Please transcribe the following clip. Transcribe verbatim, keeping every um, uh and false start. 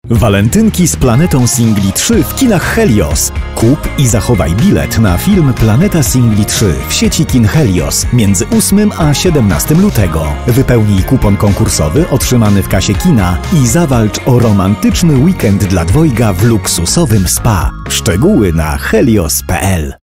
Walentynki z Planetą Singli trzy w kinach Helios. Kup i zachowaj bilet na film Planeta Singli trzy w sieci kin Helios między ósmego a siedemnastego lutego. Wypełnij kupon konkursowy otrzymany w kasie kina i zawalcz o romantyczny weekend dla dwojga w luksusowym spa. Szczegóły na helios kropka p l.